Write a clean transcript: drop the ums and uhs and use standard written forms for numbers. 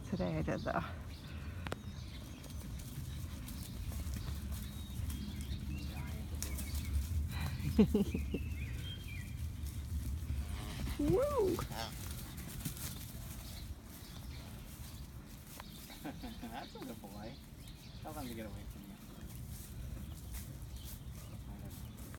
Today I did though. Woo! That's a good boy. Tell them to get away from you.